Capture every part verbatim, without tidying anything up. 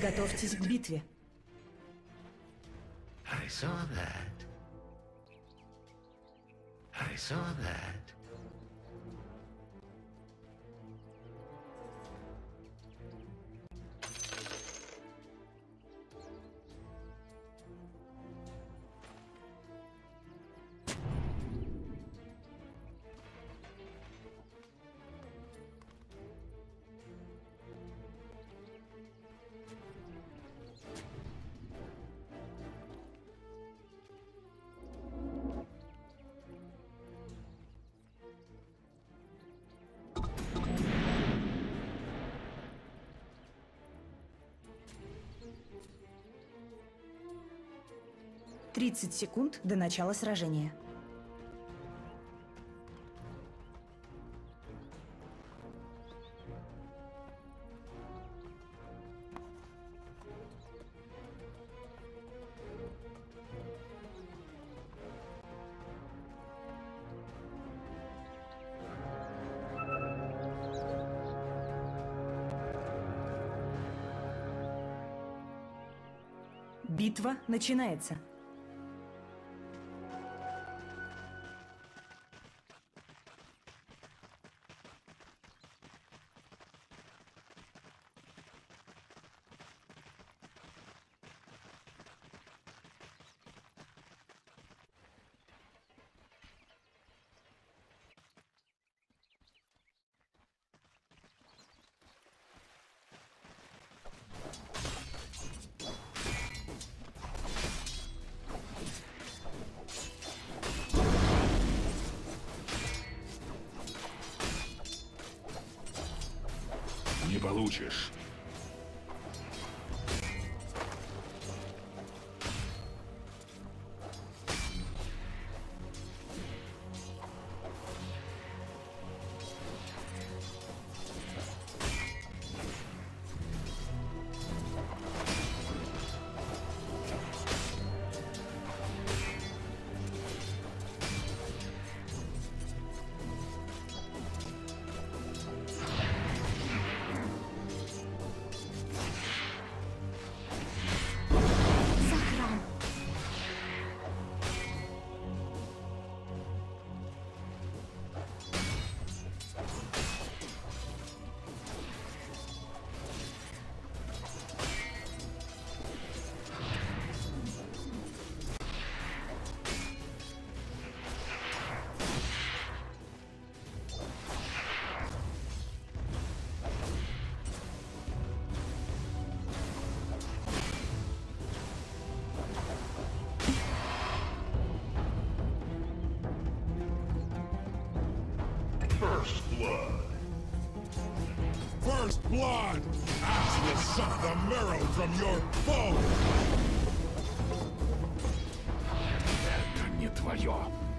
Приготовьтесь к битве. I saw that. I saw that. тридцать секунд до начала сражения. Битва начинается. Не получишь. First blood. First blood! Ash will suck the marrow from your bone! Это не твое.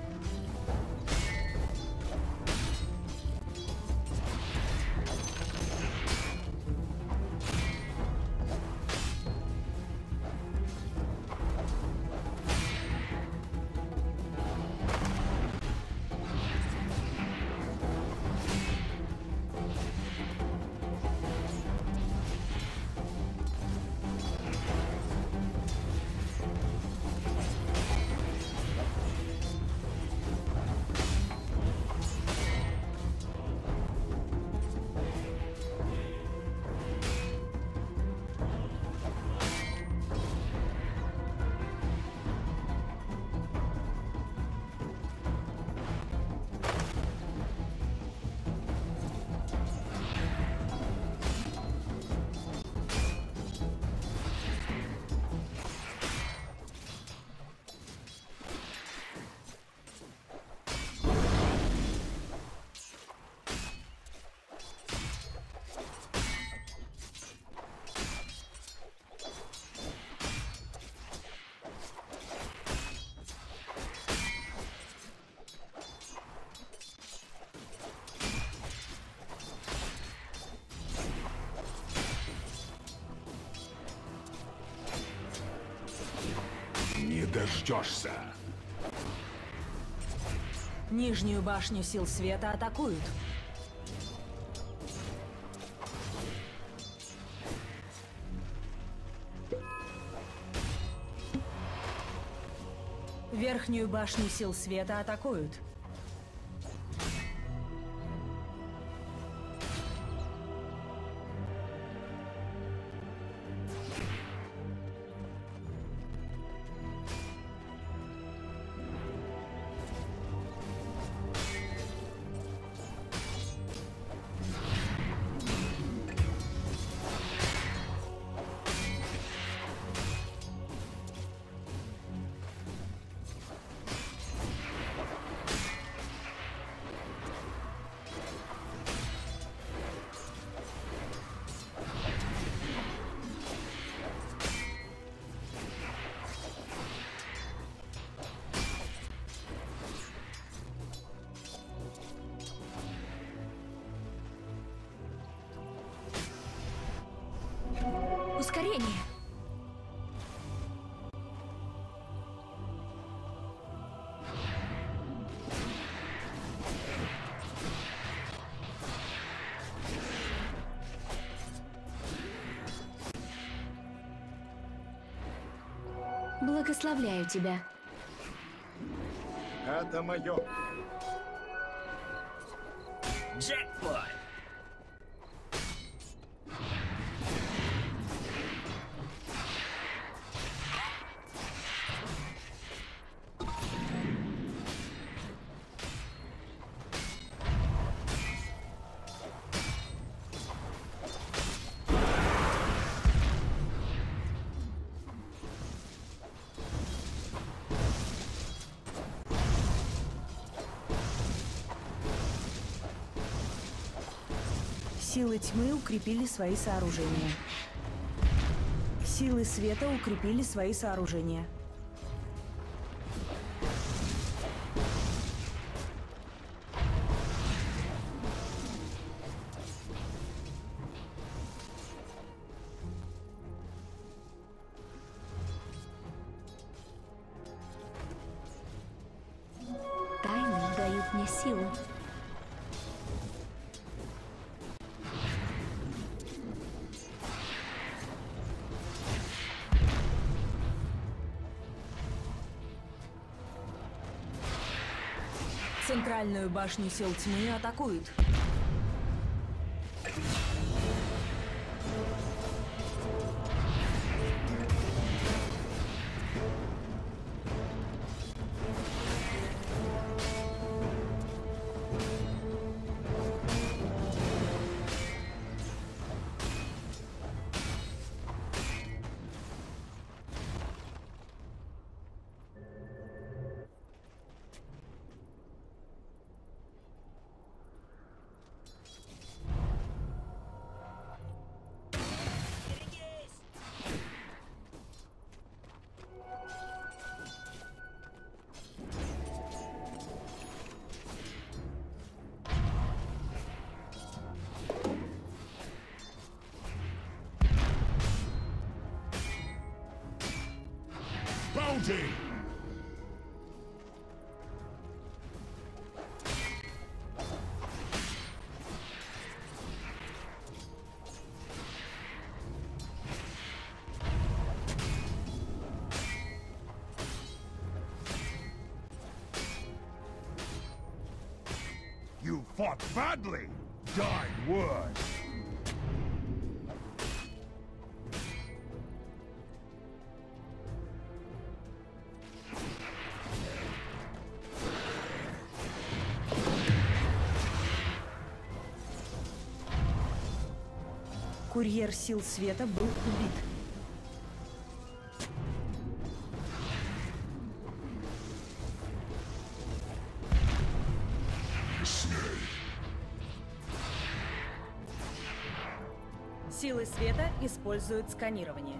Не дождешься. Нижнюю башню сил света атакуют. Верхнюю башню сил света атакуют. Ускорение! Благословляю тебя. Это мое. Джекпот! Силы тьмы укрепили свои сооружения. Силы света укрепили свои сооружения. Тайны дают мне силу. Центральную башню сил тьмы атакуют. Bounty! You fought badly, dyed wood. Курьер сил света был убит. Силы света используют сканирование.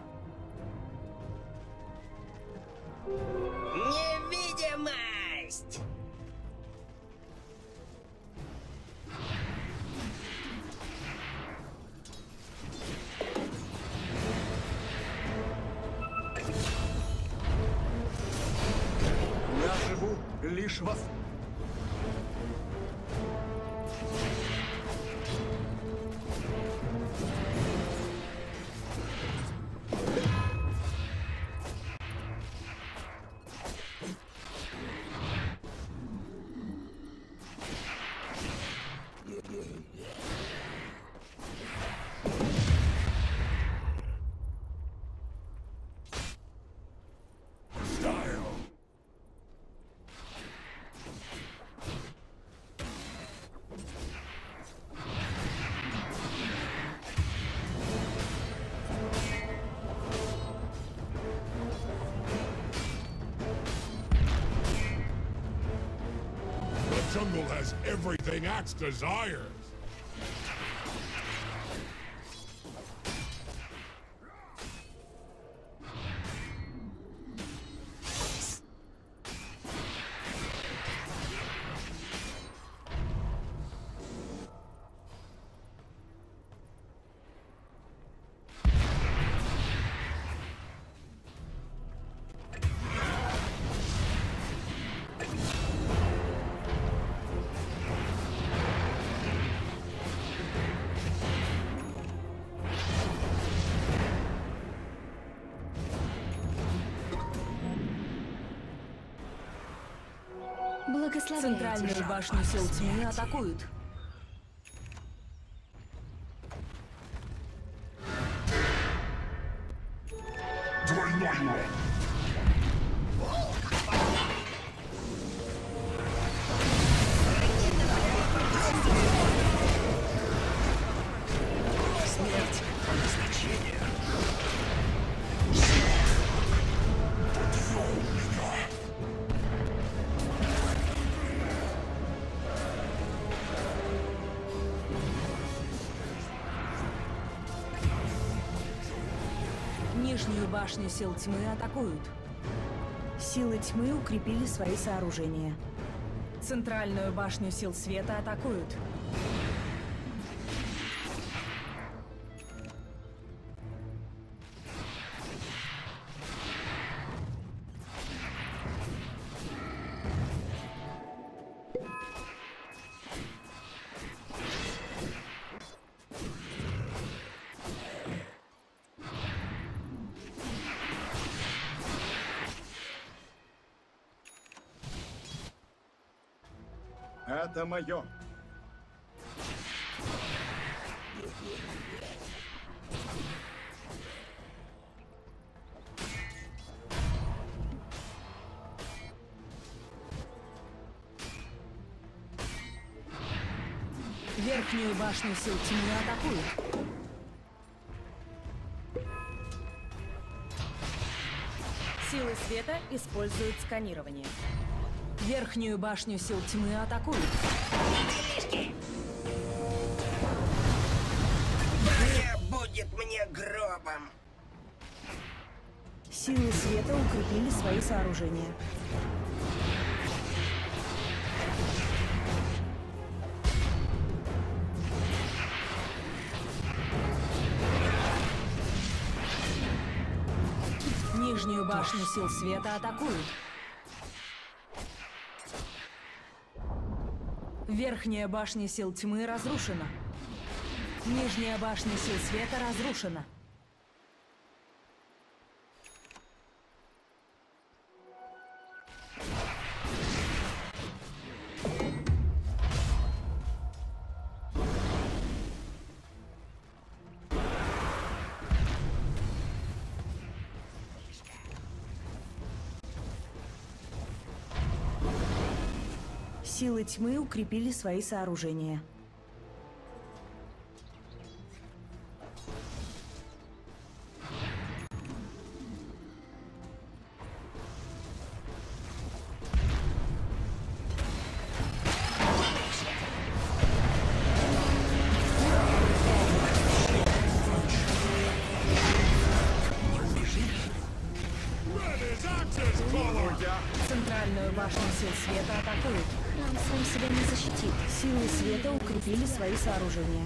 Невидимость! Я живу лишь вас. jungle has everything Axe desires. Благословляйте. Центральную башню сил тьмы атакуют. Двойной урон. Смерть по назначению. Нижнюю башню сил тьмы атакуют. Силы тьмы укрепили свои сооружения. Центральную башню сил света атакуют. Это мое. Верхнюю башню сил тьмы атакуют. Силы света используют сканирование. Верхнюю башню сил тьмы атакуют. Броня будет мне гробом. Силы света укрепили свои сооружения. Нижнюю башню сил света атакуют. Верхняя башня сил тьмы разрушена. Нижняя башня сил света разрушена. Силы тьмы укрепили свои сооружения. Центральную башню сил света атакуют. Храм сам себя не защитит. Силы света укрепили свои сооружения.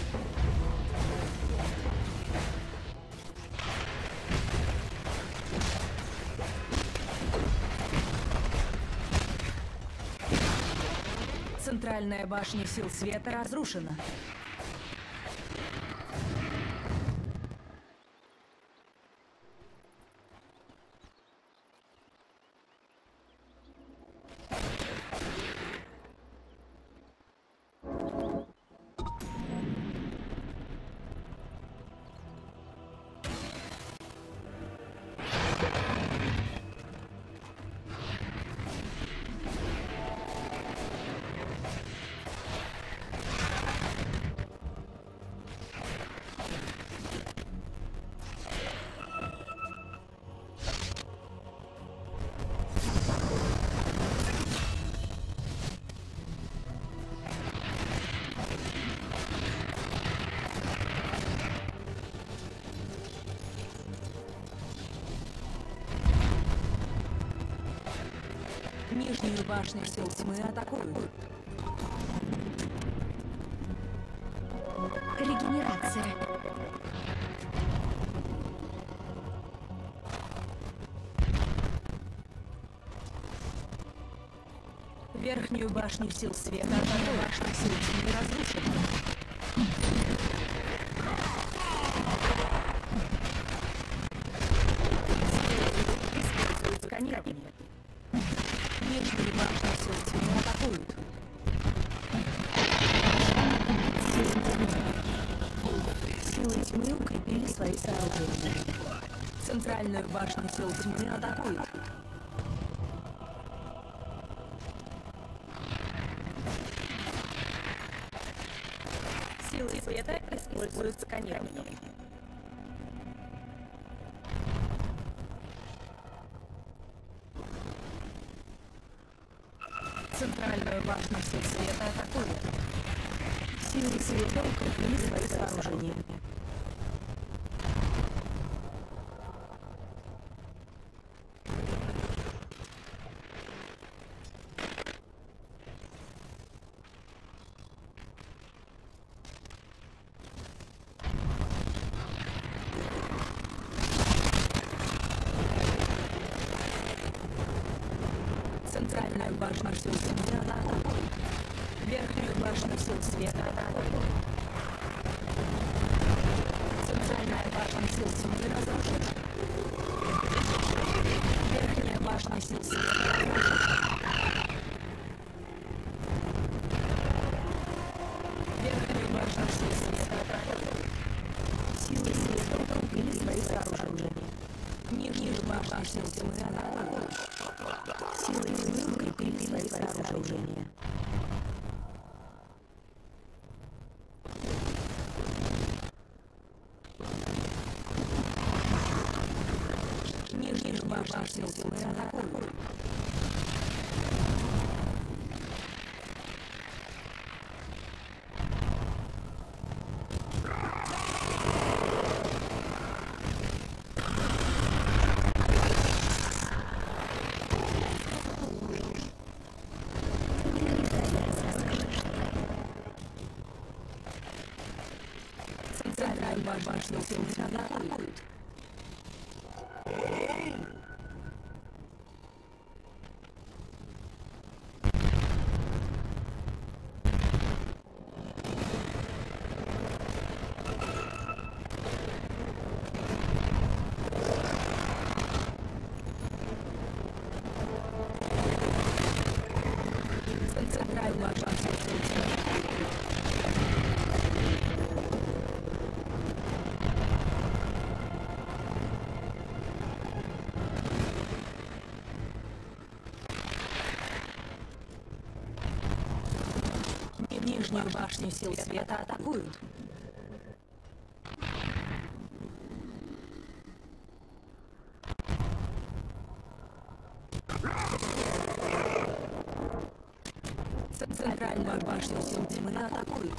Центральная башня сил света разрушена. Нижнюю башню сил тьмы атакуют. Регенерация. Верхнюю башню сил света атакуют. Башня сил тьмы разрушена. Используют сканирование. Нижнюю башню сил тьмы атакуют. Силы тьмы укрепили свои сооружения. Центральную башню сил тьмы атакуют. Силы света используют сканирование. Центральную башню сил света атакуют. Силы света укрепили свои сооружения. Центральную башню сил тьмы атакуют. Верхнюю башню сил света атакуют. Центральная башня сил тьмы разрушена. Верхняя башня сил света разрушена. Верхнюю башню сил света атакуют. Силы света укрепили свои сооружения. Нижнюю башню сил тьмы атакуют. Силы тьмы укрепили свои сооружения. Нижнюю башню сил тьмы атакуют. Центральную башню сил тьмы атакуют. Центральную башню сил тьмы атакуют. Нижнюю башню сил света атакуют. Центральную башню сил тьмы атакуют.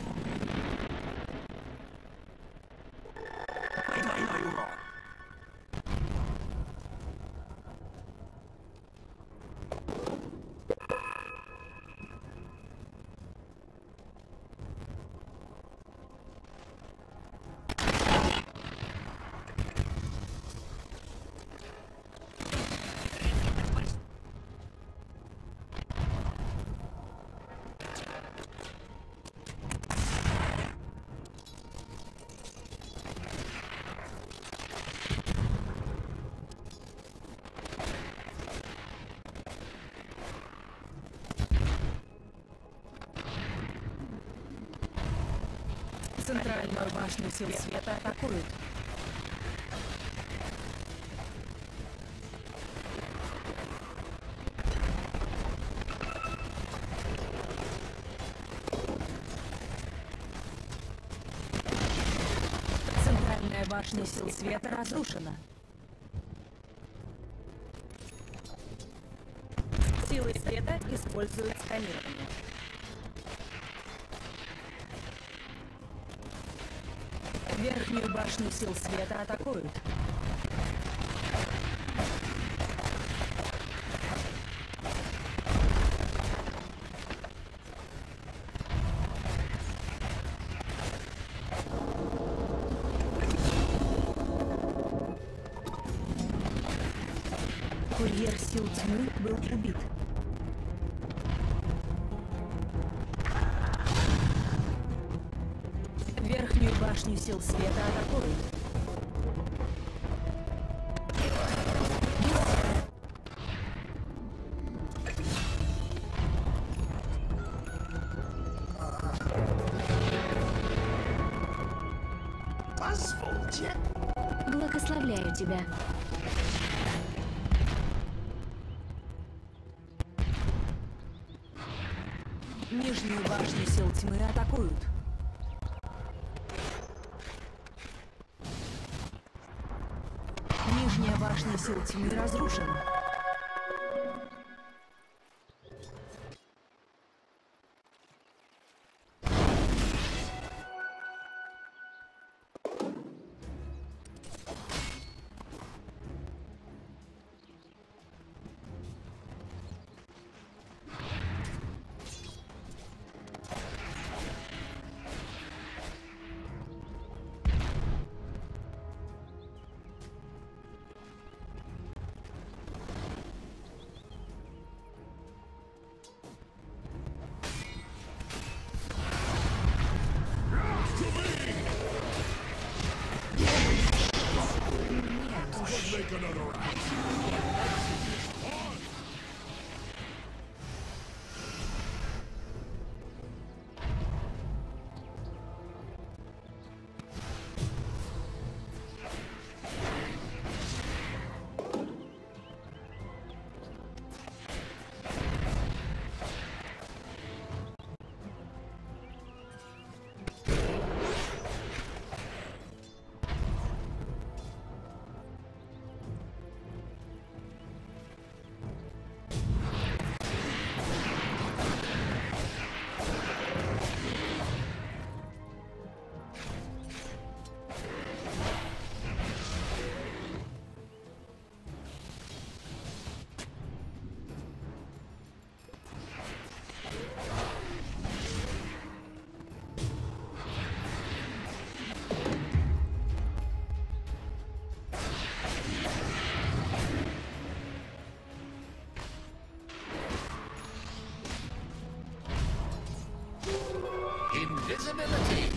Центральную башню сил света атакуют. Центральная башня сил света разрушена. Силы света используют сканирование. Верхнюю башню сил света атакуют. Курьер сил тьмы был убит. Верхнюю башню сил света атакуют. Позвольте. Благословляю тебя. Нижнюю башню сил тьмы атакуют. Нижняя башня сил тьмы разрушена. Make another round. Invisibility.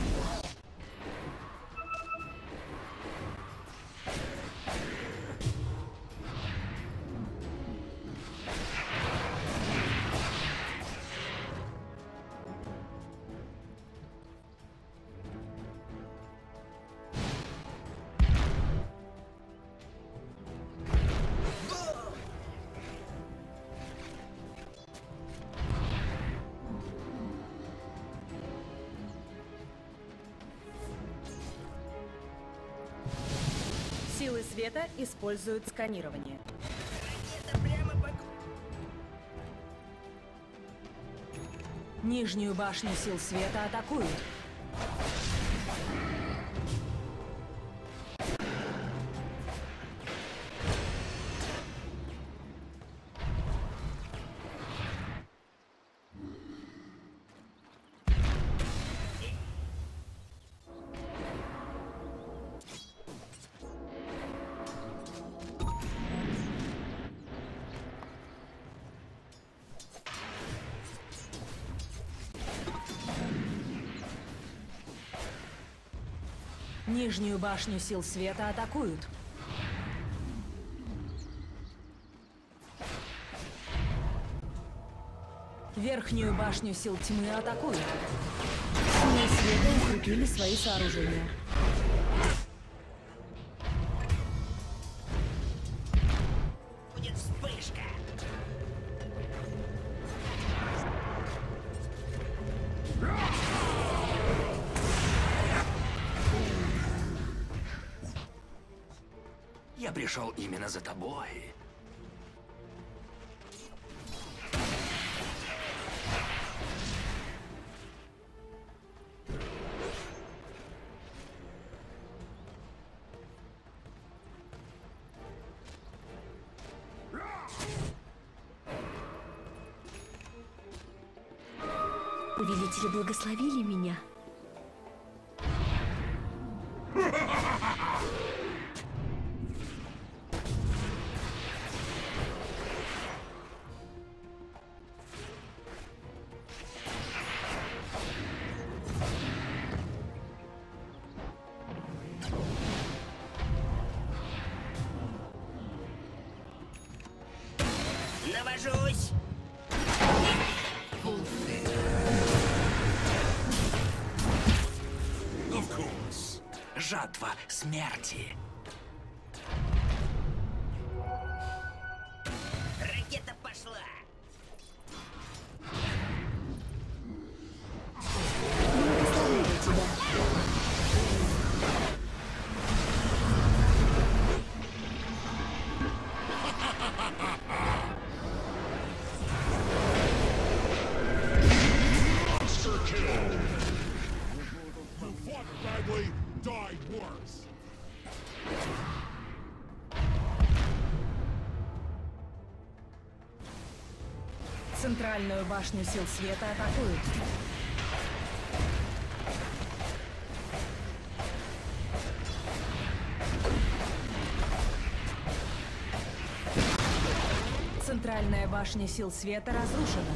Силы света используют сканирование. Это прямо по... Нижнюю башню сил света атакуют. Нижнюю башню сил света атакуют. Верхнюю башню сил тьмы атакуют. Силы света укрепили свои сооружения. Будет вспышка. Я пришел именно за тобой. Повелители благословили меня. жатва смерти. Ракета пошла! Благословляю тебя. Monster kill! Who fought badly, died worse. Центральную башню сил света атакуют. Центральная башня сил света разрушена.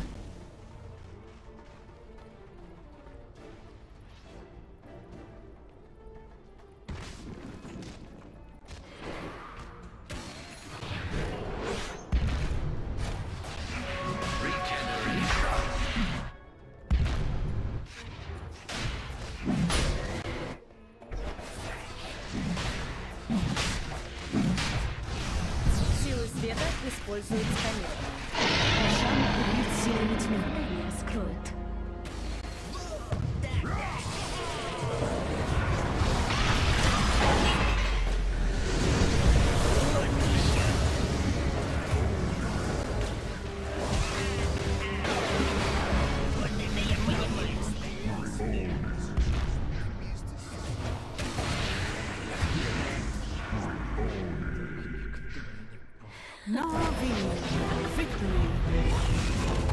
Силы света используют сканирование. Шанс убить силами тьмы. Меня скроют. Вот это я понимаю. Na'vi! Victory!